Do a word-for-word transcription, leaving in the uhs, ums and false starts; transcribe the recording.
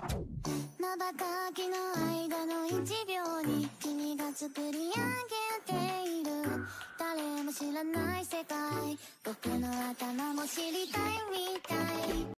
まばたきの間のいちびょうに君が作り上げている誰も知らない世界僕の頭も知りたいみたい